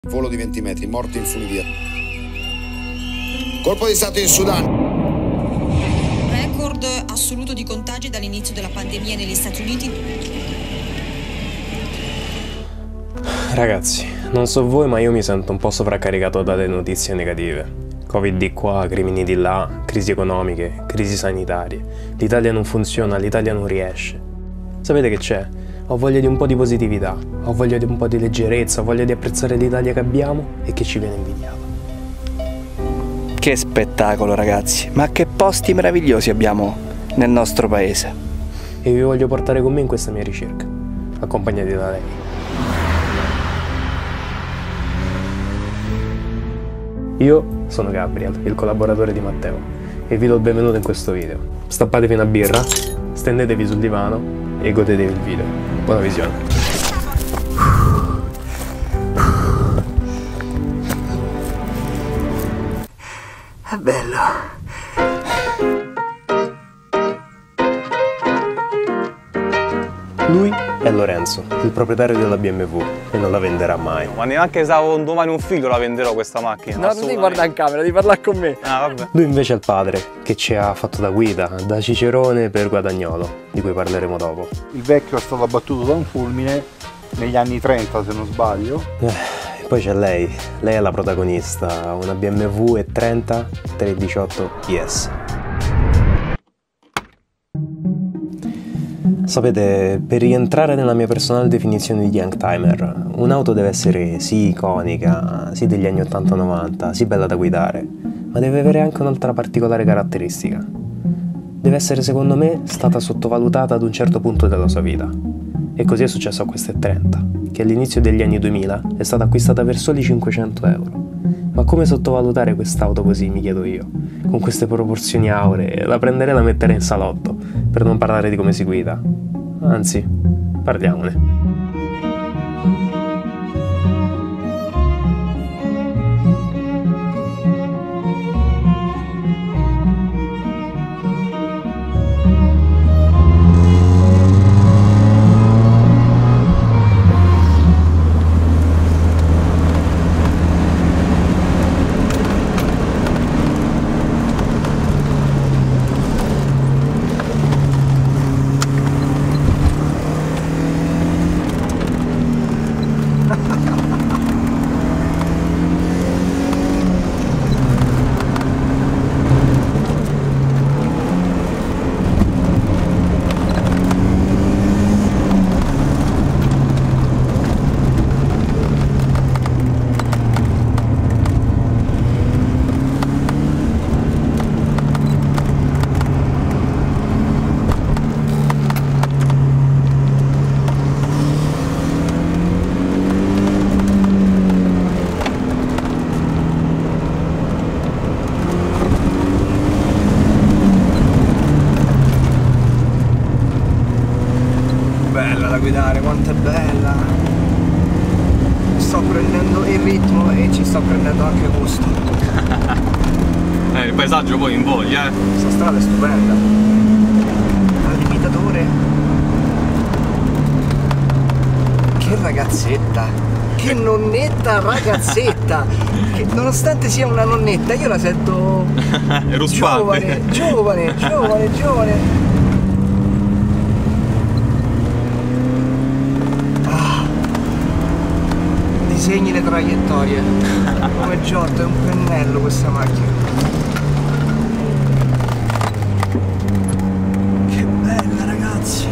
Volo di 20 metri, morti in funivia. Colpo di stato in Sudan. Record assoluto di contagi dall'inizio della pandemia negli Stati Uniti. Ragazzi, non so voi, ma io mi sento un po' sovraccaricato dalle notizie negative. Covid di qua, crimini di là, crisi economiche, crisi sanitarie. L'Italia non funziona, l'Italia non riesce. Sapete che c'è? Ho voglia di un po' di positività, ho voglia di un po' di leggerezza, ho voglia di apprezzare l'Italia che abbiamo e che ci viene invidiata. Che spettacolo, ragazzi, ma che posti meravigliosi abbiamo nel nostro paese. E vi voglio portare con me in questa mia ricerca, accompagnati da lei. Io sono Gabriel, il collaboratore di Matteo, e vi do il benvenuto in questo video. Stappatevi una birra, stendetevi sul divano e godetevi il video. Buona visione. È bello. Lui è Lorenzo, il proprietario della BMW, e non la venderà mai. Ma neanche se avevo domani un figlio la venderò questa macchina. No, non devi guardare in camera, devi parlare con me. Ah, vabbè. Lui invece è il padre, che ci ha fatto da guida, da Cicerone per Guadagnolo, di cui parleremo dopo. Il vecchio è stato abbattuto da un fulmine negli anni 30, se non sbaglio. E poi c'è lei è la protagonista, una BMW E30 318 IS. Sapete, per rientrare nella mia personale definizione di youngtimer, un'auto deve essere sì iconica, sì degli anni 80-90, sì bella da guidare, ma deve avere anche un'altra particolare caratteristica. Deve essere, secondo me, stata sottovalutata ad un certo punto della sua vita. E così è successo a questa E30, che all'inizio degli anni 2000 è stata acquistata per soli 500 euro. Ma come sottovalutare quest'auto così, mi chiedo io? Con queste proporzioni auree, la prenderei e la metterei in salotto, per non parlare di come si guida. Anzi, parliamone. Bella da guidare, quanto è bella. Sto prendendo il ritmo e ci sto prendendo anche gusto. Il paesaggio poi invoglia, Questa strada è stupenda. Al limitatore. Che ragazzetta. Che nonnetta ragazzetta. Che nonostante sia una nonnetta io la sento ruspante. giovane. Disegni le traiettorie. Come Giotto, è un pennello questa macchina. Che bella, ragazzi.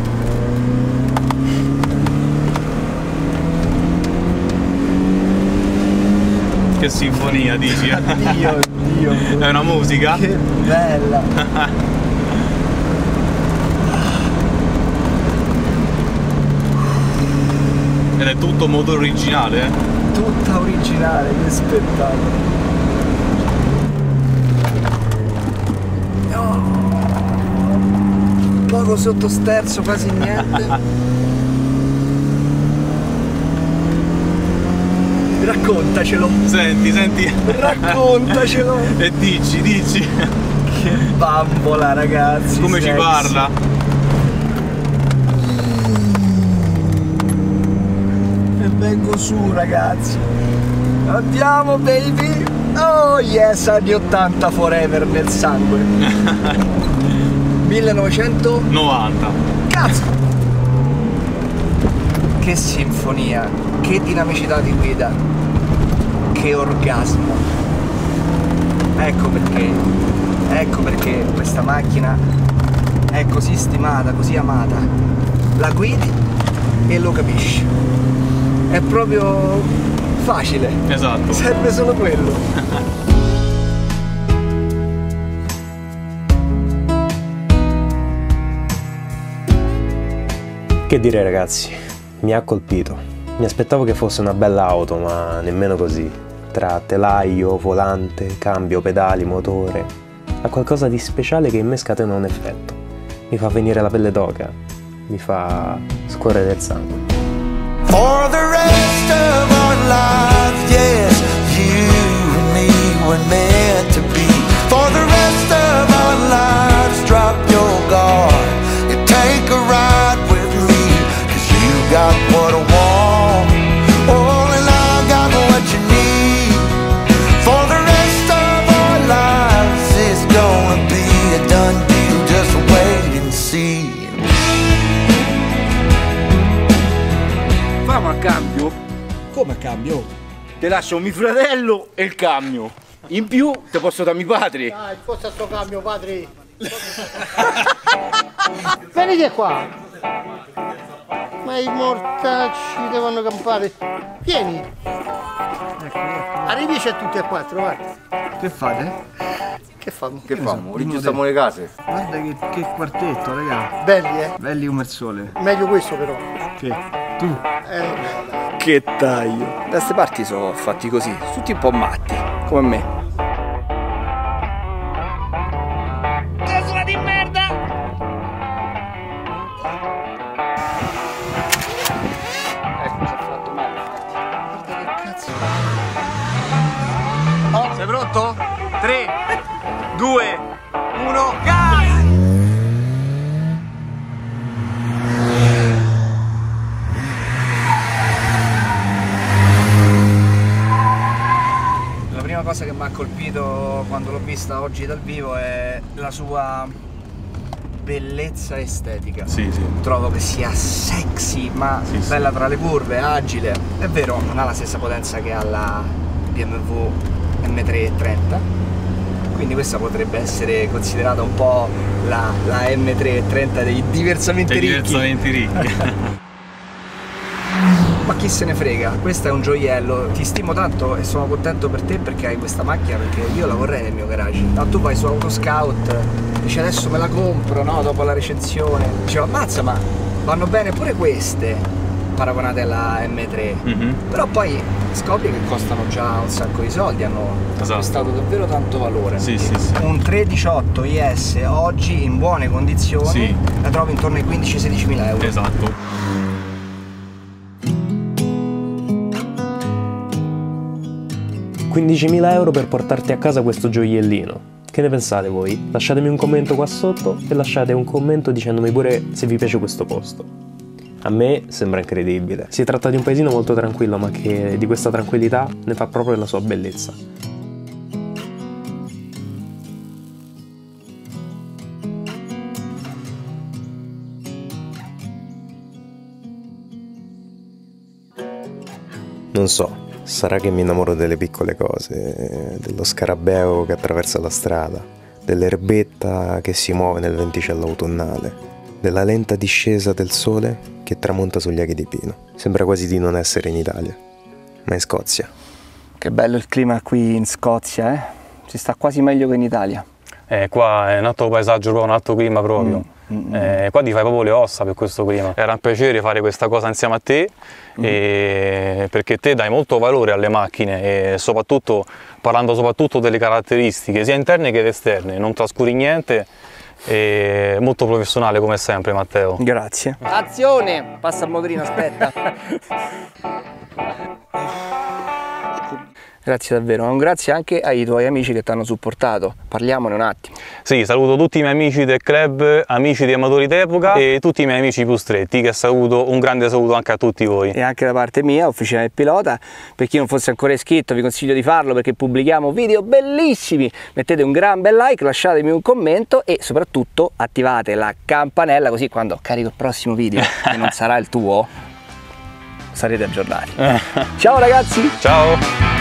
Che sinfonia, dici? Dio. È una musica? Che bella. Ed è tutto motore originale, Tutta originale, che spettacolo. Poco sottosterzo, quasi niente. Raccontacelo. Senti. Raccontacelo. E dici. Che bambola, ragazzi. Come ci sexy. parla? E vengo su, ragazzi. Andiamo baby! Oh yes, anni 80 forever nel sangue. 1990. Cazzo! Che sinfonia, che dinamicità di guida, che orgasmo. Ecco perché questa macchina è così stimata, così amata. La guidi e lo capisci. È proprio facile. Esatto. Serve solo quello. Che dire ragazzi, mi ha colpito. Mi aspettavo che fosse una bella auto, ma nemmeno così. Tra telaio, volante, cambio, pedali, motore, ha qualcosa di speciale che in me scatena un effetto. Mi fa venire la pelle d'oca, mi fa scorrere il sangue. For the rest of our lives, yes, you and me were meant to be. For the rest of our lives, drop your guard and take a ride with me. 'Cause you got what I want, oh, and I got what you need. For the rest of our lives, it's gonna be a done deal, just wait and see. Famo a cambio? Come a cambio? Ti lascio mio fratello e il cambio. In più ti posso dare mio padre. Dai, cosa sto cambio, padre? Venite qua. Ma i mortacci devono campare. Vieni. Arrivici a tutti e quattro, guarda. Che fate? Che famo? Che famo? Rigiustiamo le case. Guarda che quartetto, raga. Belli, eh? Belli come il sole. Meglio questo però. Che? Tu? Che taglio. Da queste parti sono fatti così, tutti un po' matti, come me. Tesla di merda! Ecco, ci ha fatto male. Guarda che cazzo. Oh, sei pronto? 3, 2, 1, gas! La prima cosa che mi ha colpito quando l'ho vista oggi dal vivo è la sua bellezza estetica. Sì, sì. Trovo che sia sexy, ma Sì, sì. bella tra le curve, agile. È vero, non ha la stessa potenza che ha la BMW M330, quindi questa potrebbe essere considerata un po' la M330 dei diversamente Dei ricchi. diversamente ricchi. Ma chi se ne frega, questo è un gioiello, ti stimo tanto e sono contento per te perché hai questa macchina, perché io la vorrei nel mio garage. No, tu vai su Autoscout, dici adesso me la compro, no, dopo la recensione. Dicevo, ammazza, ma vanno bene pure queste paragonate alla M3. Però poi scopri che costano già un sacco di soldi, hanno acquistato davvero tanto valore. Sì, sì, sì. Un 318 IS oggi in buone condizioni Sì. la trovi intorno ai 15-16 mila euro. Esatto. €15.000 per portarti a casa questo gioiellino. Che ne pensate voi? Lasciatemi un commento qua sotto e lasciate un commento dicendomi pure se vi piace questo posto. A me sembra incredibile. Si tratta di un paesino molto tranquillo, ma che di questa tranquillità ne fa proprio la sua bellezza. Non so. Sarà che mi innamoro delle piccole cose, dello scarabeo che attraversa la strada, dell'erbetta che si muove nel venticello autunnale, della lenta discesa del sole che tramonta sugli aghi di pino. Sembra quasi di non essere in Italia, ma in Scozia. Che bello il clima qui in Scozia, eh? Si sta quasi meglio che in Italia. Qua è un altro paesaggio, proprio un altro clima proprio. Qua ti fai proprio le ossa per questo clima. Era un piacere fare questa cosa insieme a te, perché te dai molto valore alle macchine e soprattutto parlando soprattutto delle caratteristiche sia interne che esterne, non trascuri niente, e molto professionale come sempre, Matteo. Grazie. Azione! Passa il motorino, aspetta. Grazie davvero, un grazie anche ai tuoi amici che ti hanno supportato. Parliamone un attimo. Sì, saluto tutti i miei amici del club, amici di amatori d'epoca e tutti i miei amici più stretti, che saluto, un grande saluto anche a tutti voi. E anche da parte mia, Officina del Pilota, per chi non fosse ancora iscritto vi consiglio di farlo perché pubblichiamo video bellissimi. Mettete un gran bel like, lasciatemi un commento e soprattutto attivate la campanella così quando carico il prossimo video, che non sarà il tuo, sarete aggiornati. Ciao ragazzi! Ciao!